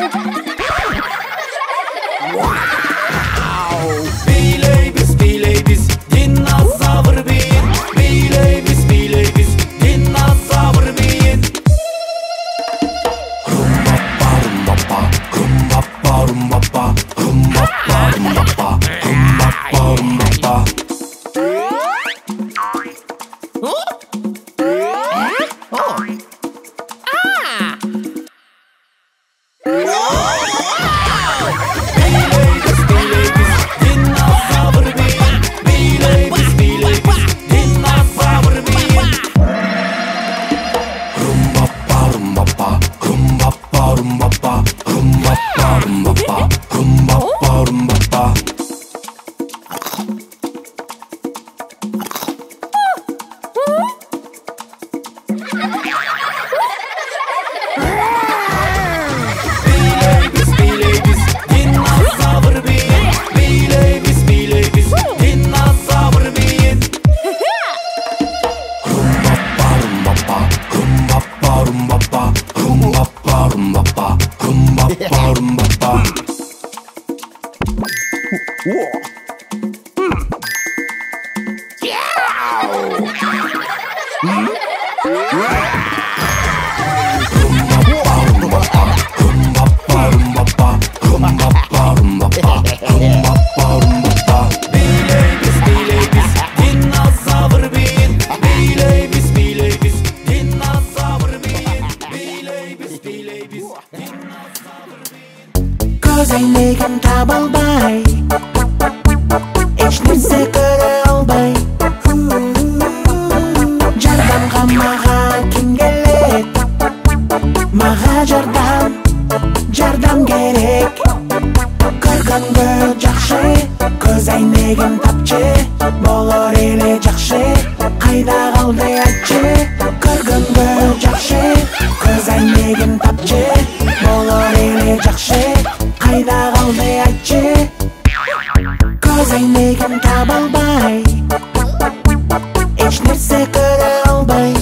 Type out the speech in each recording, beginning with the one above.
Бийлейбиз, бийлейбиз, динозавр бийин. Бийлейбиз, бийлейбиз, динозавр бийин. Румбаппа, румбаппа, румбаппа, румбаппа, румбаппа, румбаппа, румбаппа, румбаппа. Көз айнегин таба албай, эч нерсе көрө албай. Жардамга мага ким келет? Мага жардам керек. Көргөнгө жакшы, көз айнегин тапчы, болор эле жакшы. Кайда калды айтчы? Көргөнгө жакшы, көз айнегин тапчы, болор эле жакшы. Кайда калды айтчы? Көз айнегин таба албай, эч нерсе көрө албай.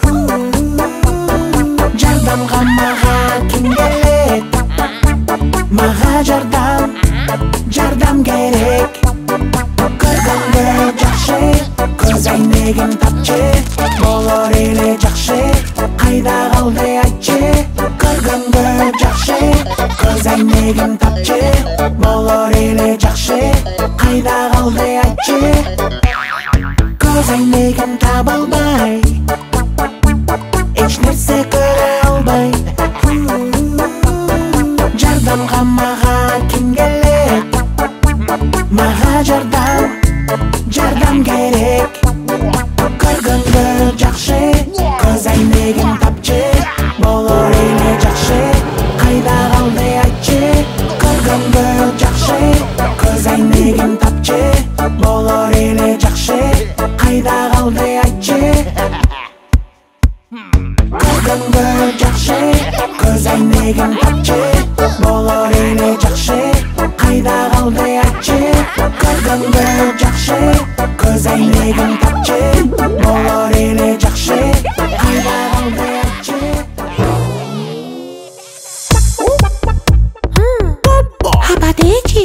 Жардамга мага ким келет? Мага жардам керек. Көргөнгө жакшы, көз айнегин тапчы, болор эле жакшы. Кайда калды айтчы? Көргөнгө жакшы, көз айнегин тапчы, болор эле жакшы. Кайда калды айтчы? Көз айнегин таба албай, эч нерсе көрө албай. Жардамга мага ким келет? Мага жардам керек. Көргөнгө жакшы, көз айнегин тапчы, болор эле жакшы. Кайда калды айтчы? Көргөнгө жакшы, көз айнегин тапчы, болор эле жакшы. Кайда калды айтчы? Көргөнгө жакшы, көз айнегин тапчы, болор эле жакшы. Кайда калды айтчы? Көргөнгө жакшы, көз айнегин тапчы, болор эле жакшы. Кайда калды айтчы? Ападечи.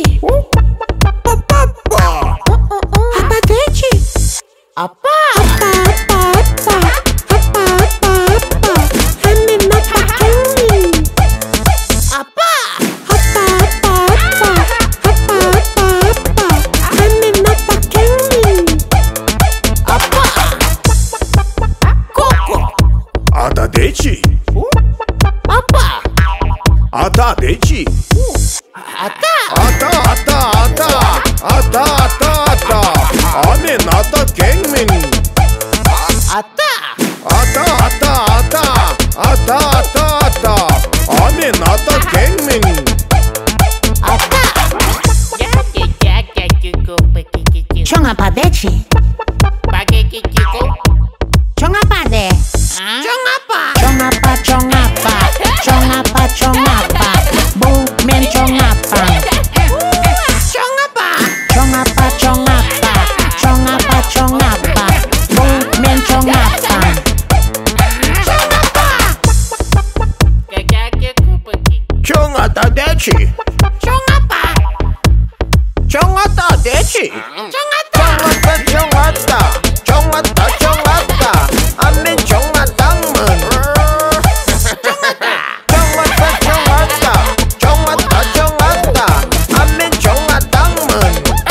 Ападечи. Апа. Дечи? Апа. Ата дечи? Ата. Ата. Амен ата кеңмин. Ата. Ата. Амен ата кеңмин. Ата. Чоң апа дечи. Чоң апа де. Чоң апа. Бул мен чоң апа. Чоң апа. Бул мен чоң апа. Чоң Чоң ата дечи. Чоң апа. Чоң ата дечи. Чоң ата. Чоң ата. Чоң ата, чоң ата. А мен чоң атаңмын. Чоң ата, чоң ата. Чоң ата, чоң ата. А мен чоң атаңмын.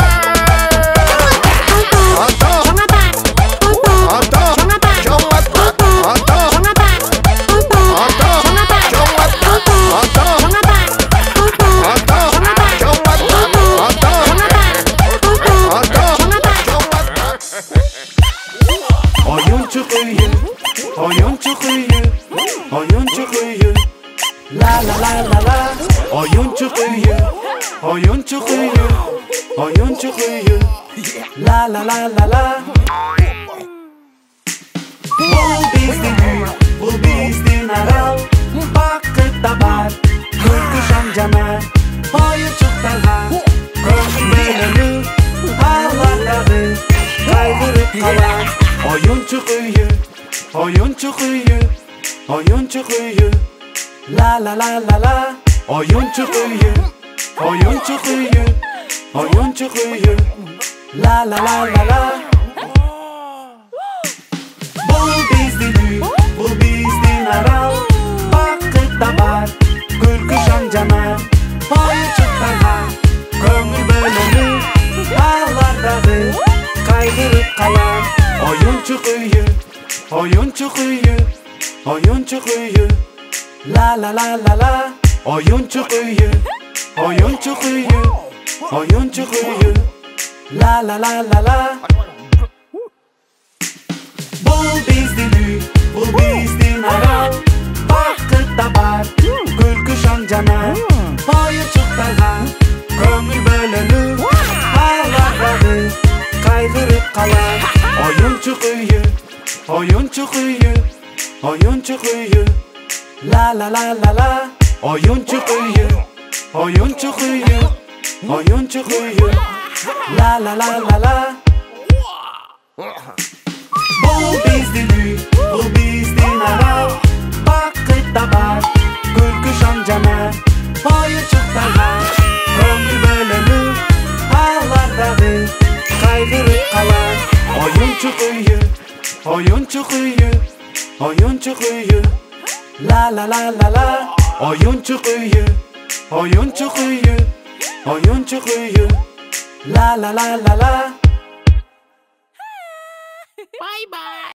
Ата. Чоң апа. Ата. Чоң апа. Чоң ата. Ата. Чоң апа. Ата. Чоң апа. Чоң ата. Ата. Чоң апа. Ата. Чоң апа. Чоң ата. Ата. Чоң апа. Ата. Чоң апа. Чоң ата. Оюнчук үйү, оюнчук үйү, оюнчук үйү. La la la la la. Оюнчук үйү, оюнчук үйү, оюнчук үйү. La la la la la. Бул биздин үй, бул биздин арал. Бакыт да бар, күлкү шам жана. Оюнчуктарга көңүл бөлөнү. Алар дагы кайгырып калат. Оюнчук үйү, оюнчук үйү, оюнчук үйү. La la la la la. Оюнчук үйү, оюнчук үйү, оюнчук үйү. La la la la la. Бул биздин үй, бул биздин арал. Бакыт да бар, күлкү шам жана. Оюнчуктарга көңүл бөлөнү. Алар дагы кайгырып калат. Оюнчук үйү, оюнчук үйү, оюнчук үйү. La la la la la. Оюнчук үйү, оюнчук үйү, оюнчук үйү. La la la la la. Бул биздин үй, бул биздин арал. Бакыт да бар, күлкү шам жана. Оюнчуктарга көңүл бөлөнү. Алар дагы кайгырып калат. Оюнчук үйү, оюнчук үйү, оюнчук үйү. La la la la la. Оюнчук үйү, оюнчук үйү, оюнчук үйү. La la la la la. Бул биздин үй, бул биздин арал. Бакыт да бар, күлкү шам жана. Оюнчуктарга көңүл бөлөнү. Алар дагы кайгырып калат. Оюнчук үйү, оюнчук үйү, оюнчук үйү. La la la la la. Оюнчук үйү, оюнчук үйү, оюнчук үйү. La la la la la. Bye bye.